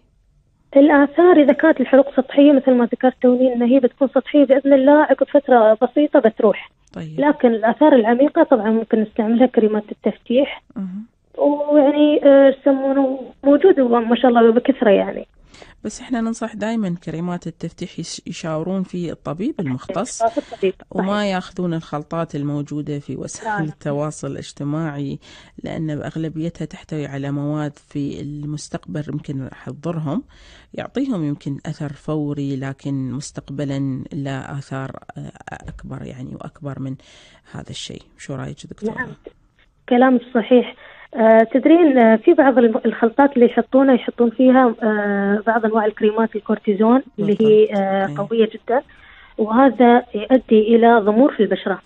[SPEAKER 5] الآثار إذا كانت الحروق سطحية مثل ما ذكرت توني إن هي بتكون سطحية بإذن الله، عقب فترة بسيطة بتروح.
[SPEAKER 2] طيب.
[SPEAKER 5] لكن الآثار العميقة طبعا ممكن نستعملها كريمات التفتيح،
[SPEAKER 2] أه.
[SPEAKER 5] ويعني يسمونه موجود ما شاء الله بكثرة يعني.
[SPEAKER 2] بس احنا ننصح دائما كريمات التفتيح يشاورون في الطبيب المختص، وما ياخذون الخلطات الموجودة في وسائل التواصل الاجتماعي، لأن أغلبيتها تحتوي على مواد في المستقبل يمكن راح تضرهم، يعطيهم يمكن أثر فوري لكن مستقبلا لا آثار أكبر يعني وأكبر من هذا الشيء. شو رأيك دكتورة؟
[SPEAKER 5] نعم كلامك صحيح. آه تدرين آه في بعض الخلطات اللي يحطونها يحطون فيها آه بعض أنواع الكريمات الكورتيزون اللي هي آه قوية جدا، وهذا يؤدي إلى ضمور في البشرة.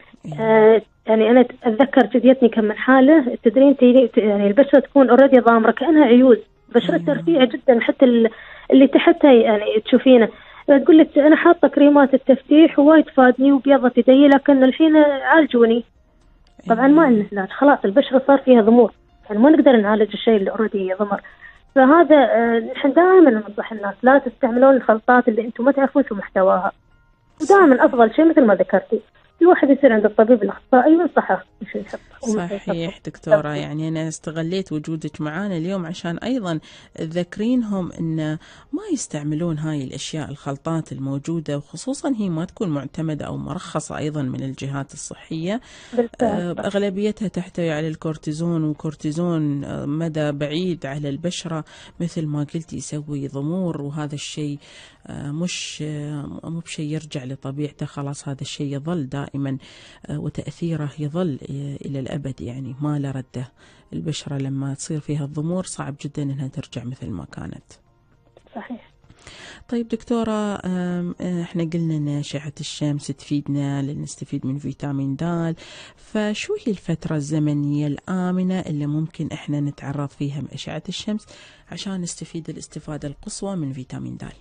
[SPEAKER 5] آه يعني أنا أتذكر جديتني كم من حالة، تدرين يعني البشرة تكون أوريدي ضامرة كأنها عيوز، بشرة رفيعة جدا، حتى اللي تحتها يعني تشوفينه تقول لك أنا حاطة كريمات التفتيح ووايد فادني وبيضت يدي، لكن الحين عالجوني. طبعا ما لنا علاج، خلاص البشرة صار فيها ضمور، يعني ما نقدر نعالج الشيء اللي اوريدي ضمر. فهذا نحن دائما ننصح الناس لا تستعملون الخلطات اللي انتم ما تعرفون شو محتواها، ودائما افضل شيء مثل ما ذكرتي الواحد يصير عند الطبيب الاخصائي وينصحه ايش يحط.
[SPEAKER 2] صحيح دكتورة، يعني أنا استغليت وجودك معانا اليوم عشان أيضا تذكرينهم أن ما يستعملون هاي الأشياء الخلطات الموجودة، وخصوصا هي ما تكون معتمدة أو مرخصة أيضا من الجهات الصحية. أغلبيتها تحتوي على الكورتيزون، وكورتيزون مدى بعيد على البشرة مثل ما قلت يسوي ضمور، وهذا الشيء مش مو بشيء يرجع لطبيعته، خلاص هذا الشيء يظل دائما وتأثيره يظل إلى الأبد، يعني ما له رده. البشرة لما تصير فيها الضمور صعب جدا أنها ترجع مثل ما كانت.
[SPEAKER 5] صحيح.
[SPEAKER 2] طيب دكتورة، احنا قلنا أن أشعة الشمس تفيدنا لنستفيد من فيتامين د، فشو هي الفترة الزمنية الآمنة اللي ممكن احنا نتعرض فيها من أشعة الشمس عشان نستفيد الاستفادة القصوى من فيتامين د؟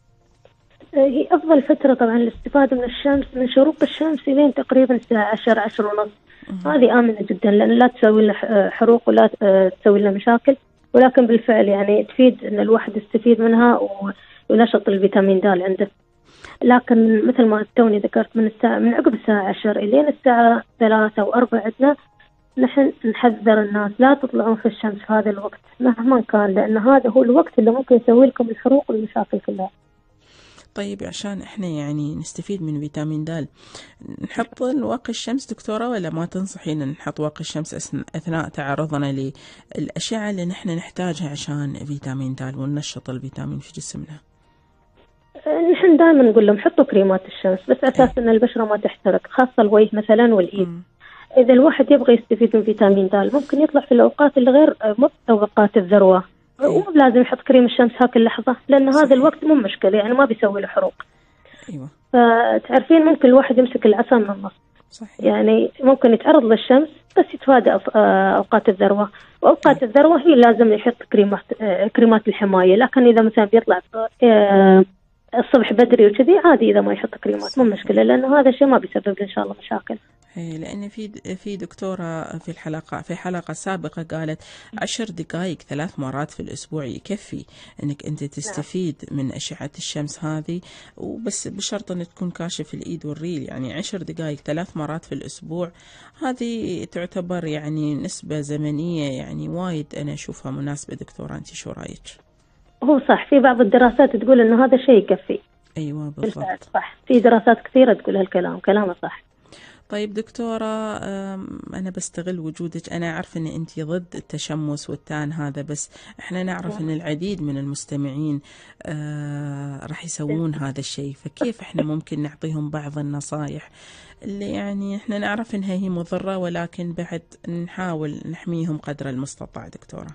[SPEAKER 5] هي أفضل فترة طبعا الاستفادة من الشمس من شروق الشمس إلين تقريبا الساعة عشر عشر ونص. هذه آمنة جدا لأن لا تسوي لنا حروق ولا تسوي لنا مشاكل، ولكن بالفعل يعني تفيد أن الواحد يستفيد منها ونشط الفيتامين د عنده. لكن مثل ما توني ذكرت من الساعة من عقب الساعة عشر إلين الساعة ثلاثة وأربعة عندنا نحن نحذر الناس لا تطلعون في الشمس في هذا الوقت مهما كان، لأن هذا هو الوقت اللي ممكن يسوي لكم الحروق والمشاكل كلها.
[SPEAKER 2] طيب عشان احنا يعني نستفيد من فيتامين د، نحط واقي الشمس دكتورة ولا ما تنصحين نحط واقي الشمس أثناء تعرضنا للأشعة اللي نحن نحتاجها عشان فيتامين د وننشط الفيتامين في جسمنا؟
[SPEAKER 5] نحن دائما نقول لهم حطوا كريمات الشمس بس أساس أن البشرة ما تحترق، خاصة الوجه مثلا والإيد. م. إذا الواحد يبغى يستفيد من فيتامين د ممكن يطلع في الأوقات اللي غير أوقات الذروة، مو لازم يحط كريم الشمس هاك اللحظة لأن صحيح. هذا الوقت مو مشكلة، يعني ما بيسوي له حروق. أيوة. فتعرفين ممكن الواحد يمسك العصا من النص، يعني ممكن يتعرض للشمس بس يتفادى أوقات الذروة، وأوقات أيوة. الذروة هي لازم يحط كريمات كريمات الحماية، لكن إذا مثلا بيطلع الصبح بدري وكذي عادي إذا ما يحط كريمات مو مشكلة، لأنه هذا الشيء ما بيسبب إن شاء الله مشاكل.
[SPEAKER 2] لأن في في دكتورة في الحلقة في حلقة سابقة قالت عشر دقائق ثلاث مرات في الأسبوع يكفي إنك أنت تستفيد من أشعة الشمس هذه، وبس بشرط إن تكون كاشف الإيد والريل. يعني عشر دقائق ثلاث مرات في الأسبوع هذه تعتبر يعني نسبة زمنية يعني وايد أنا أشوفها مناسبة. دكتورة أنت شو رأيك؟
[SPEAKER 5] هو صح، في بعض الدراسات تقول إنه هذا شيء يكفي.
[SPEAKER 2] أيوة بالضبط
[SPEAKER 5] صح، في دراسات كثيرة تقول هالكلام، كلامه صح.
[SPEAKER 2] طيب دكتورة أنا بستغل وجودك، أنا أعرف أن أنت ضد التشمس والتان هذا، بس إحنا نعرف أن العديد من المستمعين راح يسوون هذا الشيء، فكيف إحنا ممكن نعطيهم بعض النصائح اللي يعني إحنا نعرف أنها هي مضرة ولكن بعد نحاول نحميهم قدر المستطاع دكتورة؟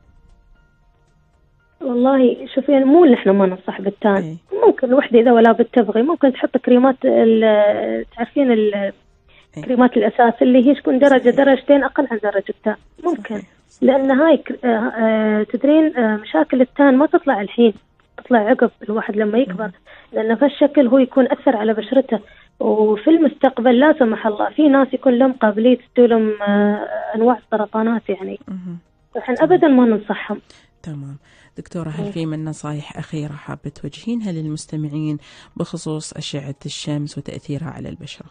[SPEAKER 5] والله شوفي مو اللي احنا ما ننصح بالتان. أي. ممكن الوحدة إذا ولا بتبغي ممكن تحط كريمات تعرفين كريمات الأساس اللي هي تكون درجة درجتين أقل عن درجة التان ممكن. صحيح. لأن هاي تدرين مشاكل التان ما تطلع الحين، تطلع عقب الواحد لما يكبر، لأن في الشكل هو يكون أثر على بشرته، وفي المستقبل لا سمح الله في ناس يكون لهم قابلية تستولهم أنواع السرطانات يعني. فإحنا أبدا ما ننصحهم.
[SPEAKER 2] تمام دكتورة، هل في من نصائح أخيرة حابة توجهينها للمستمعين بخصوص أشعة الشمس وتأثيرها على البشرة؟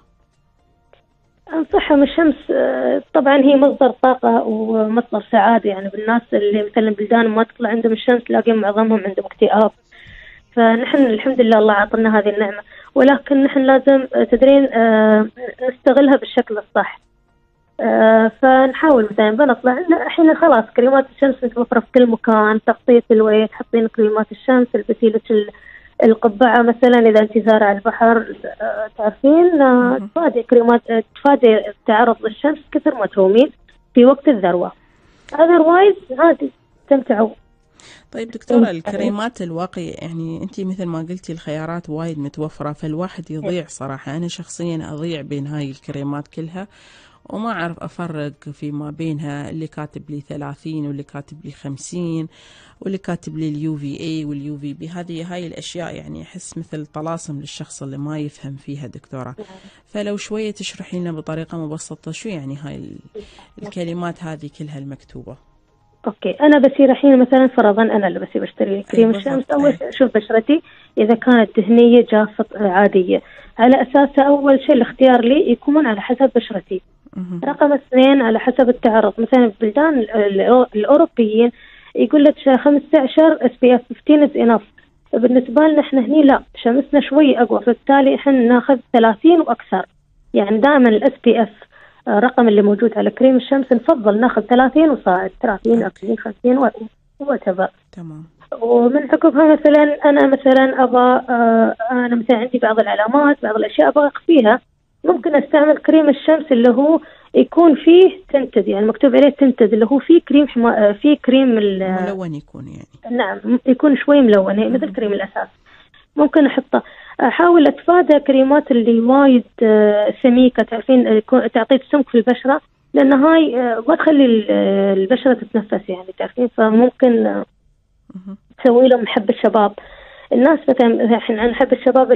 [SPEAKER 5] أنصحهم الشمس طبعا هي مصدر طاقة ومصدر سعادة، يعني بالناس اللي مثلا بلدان ما تطلع عندهم الشمس تلاقي معظمهم عندهم اكتئاب، فنحن الحمد لله الله عطنا هذه النعمة، ولكن نحن لازم تدرين نستغلها بالشكل الصح. آه فنحاول مثلا بنطلع الحين خلاص كريمات الشمس متوفرة في كل مكان، تغطية الوجه تحطين كريمات الشمس، البسي لك القبعة مثلا إذا أنت زارع على البحر آه تعرفين آه تفادي كريمات آه تفادي التعرض للشمس كثر ما تهومين في وقت الذروة، otherwise عادي تمتعوا.
[SPEAKER 2] طيب دكتورة، الكريمات الواقية يعني أنت مثل ما قلتي الخيارات وايد متوفرة، فالواحد يضيع صراحة. أنا شخصيا أضيع بين هاي الكريمات كلها وما أعرف أفرق فيما بينها، اللي كاتب لي ثلاثين واللي كاتب لي خمسين واللي كاتب لي اليو في اي واليو في بي. هذه هاي الأشياء يعني أحس مثل طلاسم للشخص اللي ما يفهم فيها دكتورة، فلو شوية تشرحي لنا بطريقة مبسطة شو يعني هاي الكلمات هذه كلها المكتوبة.
[SPEAKER 5] اوكي، انا بصير الحين مثلا فرضا انا اللي بصير بشتري كريم الشمس، اول اشوف بشرتي اذا كانت دهنيه جافه عاديه، على اساسها اول شيء الاختيار لي يكون على حسب بشرتي. رقم اثنين على حسب التعرض، مثلا في البلدان الاوروبيين يقول لك خمسة عشر اس بي اف خمستاشر از انف، بالنسبه لنا احنا هني لا شمسنا شوي اقوى، فبالتالي احنا ناخذ ثلاثين واكثر. يعني دائما الاس بي اف الرقم اللي موجود على كريم الشمس نفضل ناخذ ثلاثين وصاعد، ثلاثين أربعين خمسين وتبع.
[SPEAKER 2] تمام.
[SPEAKER 5] ومن عقبها مثلا انا مثلا ابغى انا مثلا عندي بعض العلامات بعض الاشياء ابغى اخفيها، ممكن استعمل كريم الشمس اللي هو يكون فيه تنتد، يعني مكتوب عليه تنتد، اللي هو فيه كريم حما... فيه كريم
[SPEAKER 2] ملون يكون يعني.
[SPEAKER 5] نعم يكون شوي ملون يعني مثل كريم الاساس، ممكن احطه. احاول اتفادى كريمات اللي وايد سميكه، تعرفين تعطي سمك في البشره، لان هاي ما تخلي البشره تتنفس يعني تعرفين، فممكن تسوي لهم حب الشباب. الناس مثلا احنا نحب الشباب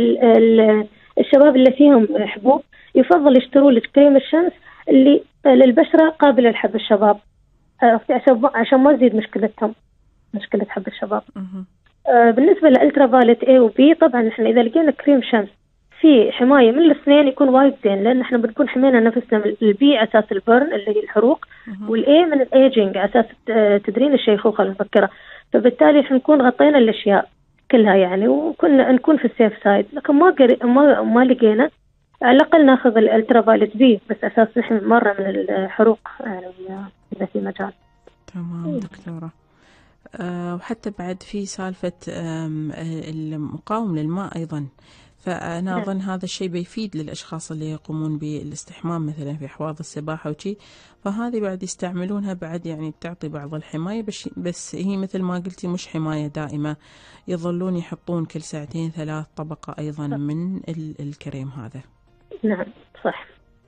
[SPEAKER 5] الشباب اللي فيهم حبوب يفضل يشتروا لك كريم الشمس اللي للبشره قابله لحب الشباب، عشان عشان ما تزيد مشكلتهم مشكله حب الشباب. آه بالنسبه للالترا فايلت اي وبي، طبعا احنا اذا لقينا كريم شمس في حمايه من الاثنين يكون وايد زين، لان احنا بنكون حمينا نفسنا من البي اساس البرن اللي هي الحروق، والاي من الايجينج اساس تدرين الشيخوخه المبكره، فبالتالي احنا نكون غطينا الاشياء. كلها يعني، وكنا نكون في السيف سايد، لكن ما قري ما ما لقينا. على الأقل ناخذ الالترافايلت بي بس أساس نحن مرة من الحروق يعني إذا في مجال.
[SPEAKER 2] تمام دكتورة. أه وحتى بعد في سالفة المقاوم للماء أيضا، فأنا أظن هذا الشيء بيفيد للأشخاص اللي يقومون بالاستحمام مثلا في حواض السباحة وشي، فهذه بعد يستعملونها بعد يعني بتعطي بعض الحماية، بس, بس هي مثل ما قلتي مش حماية دائمة، يظلون يحطون كل ساعتين ثلاث طبقة أيضا من الكريم هذا.
[SPEAKER 5] نعم صح.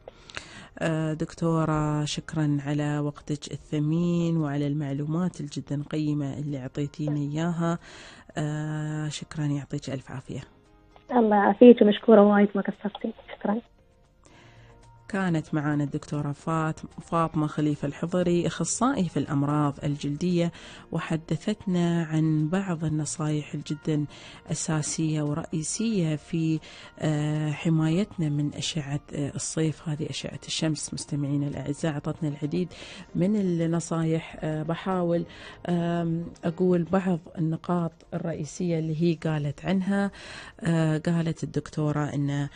[SPEAKER 2] دكتورة شكرا على وقتك الثمين وعلى المعلومات الجدا قيمة اللي أعطيتينا إياها. شكرا، يعطيك ألف عافية.
[SPEAKER 5] الله يعافيك ومشكورة وايد ما قصرتي. شكرا.
[SPEAKER 2] كانت معنا الدكتورة فاطمة خليفة الحضري، أخصائي في الأمراض الجلدية، وحدثتنا عن بعض النصائح الجدا أساسية ورئيسية في حمايتنا من أشعة الصيف، هذه أشعة الشمس. مستمعين الأعزاء، أعطتنا العديد من النصائح. بحاول أقول بعض النقاط الرئيسية اللي هي قالت عنها. قالت الدكتورة أن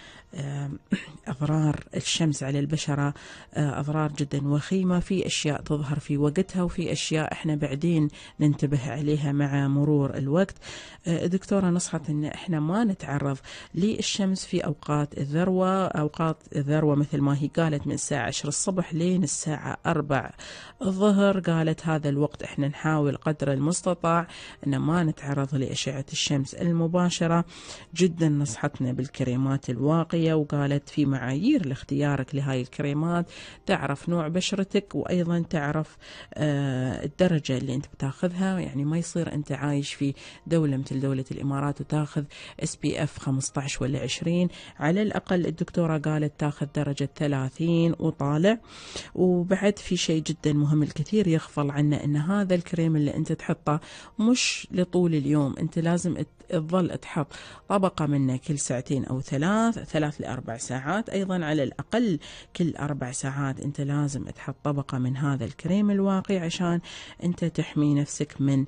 [SPEAKER 2] أضرار الشمس على البشرة أضرار جدا وخيمة، في أشياء تظهر في وقتها وفي أشياء إحنا بعدين ننتبه عليها مع مرور الوقت. الدكتورة نصحت إن إحنا ما نتعرض للشمس في أوقات الذروة، أوقات الذروة مثل ما هي قالت من الساعة عشرة الصبح لين الساعة أربع الظهر. قالت هذا الوقت إحنا نحاول قدر المستطاع إن ما نتعرض لأشعة الشمس المباشرة. جدا نصحتنا بالكريمات الواقية، وقالت في معايير لاختيارك لهاي الكريمات تعرف نوع بشرتك، وأيضا تعرف آه الدرجة اللي أنت بتاخذها. يعني ما يصير أنت عايش في دولة مثل دولة الإمارات وتاخذ إس بي إف خمسة عشر ولا عشرين، على الأقل الدكتورة قالت تاخذ درجة ثلاثين وطالع. وبعد في شيء جدا مهم الكثير يغفل عنه، أن هذا الكريم اللي أنت تحطه مش لطول اليوم، أنت لازم تظل تحط طبقة منه كل ساعتين أو ثلاث ثلاث لأربع ساعات. أيضا على الأقل كل أربع ساعات أنت لازم تحط طبقة من هذا الكريم الواقي عشان أنت تحمي نفسك من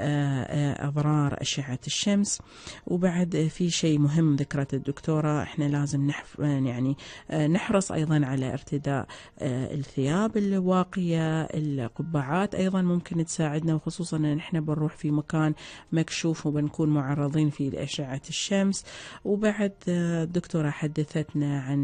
[SPEAKER 2] أضرار أشعة الشمس. وبعد في شيء مهم ذكرت الدكتورة، إحنا لازم نحف يعني نحرص أيضا على ارتداء الثياب الواقية. القبعات أيضا ممكن تساعدنا، وخصوصا أن إحنا بنروح في مكان مكشوف وبنكون معرضين فيه لأشعة الشمس. وبعد الدكتورة حدثتنا عن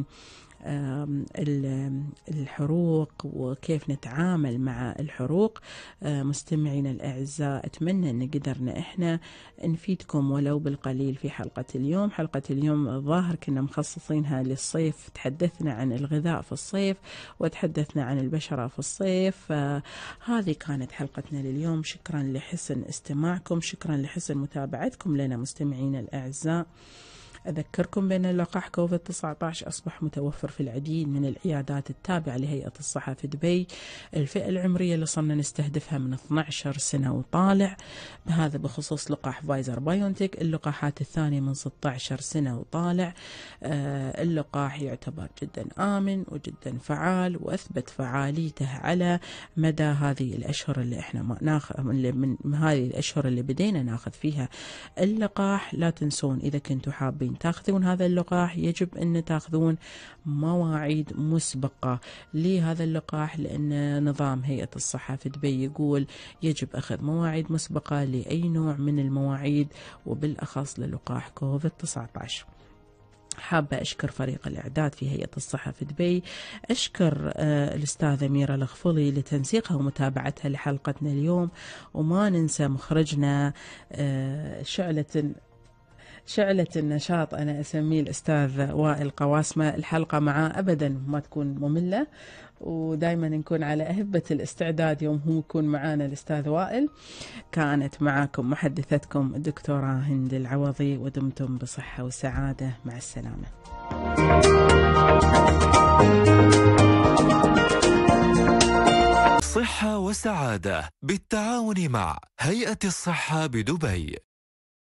[SPEAKER 2] الحروق وكيف نتعامل مع الحروق. مستمعين الأعزاء، أتمنى أن قدرنا إحنا نفيدكم ولو بالقليل في حلقة اليوم. حلقة اليوم الظاهر كنا مخصصينها للصيف، تحدثنا عن الغذاء في الصيف وتحدثنا عن البشرة في الصيف. هذه كانت حلقتنا لليوم. شكرا لحسن استماعكم، شكرا لحسن متابعتكم لنا مستمعين الأعزاء. أذكركم بأن لقاح كوفيد تسعة عشر أصبح متوفر في العديد من العيادات التابعة لهيئة الصحة في دبي. الفئة العمرية اللي صرنا نستهدفها من اثنتي عشرة سنة وطالع، بهذا بخصوص لقاح فايزر بايونتك. اللقاحات الثانية من ستة عشر سنة وطالع. آه اللقاح يعتبر جدا آمن وجدا فعال، وأثبت فعاليته على مدى هذه الأشهر اللي احنا ما ناخذ من هذه الأشهر اللي بدينا ناخذ فيها اللقاح. لا تنسون إذا كنتوا حابين تاخذون هذا اللقاح يجب أن تاخذون مواعيد مسبقة لهذا اللقاح، لأن نظام هيئة الصحة في دبي يقول يجب أخذ مواعيد مسبقة لأي نوع من المواعيد، وبالأخص للقاح كوفيد تسعة عشر. حابة أشكر فريق الإعداد في هيئة الصحة في دبي، أشكر آه الأستاذة ميرا الغفلي لتنسيقها ومتابعتها لحلقتنا اليوم، وما ننسى مخرجنا آه شعلة شعلة النشاط، أنا أسميه الأستاذ وائل قواسمة. الحلقة معاه أبدا ما تكون مملة، ودائما نكون على أهبة الاستعداد يوم هو يكون معانا الأستاذ وائل. كانت معاكم محدثتكم الدكتورة هند العوضي، ودمتم بصحة وسعادة. مع السلامة.
[SPEAKER 6] صحة وسعادة بالتعاون مع هيئة الصحة بدبي.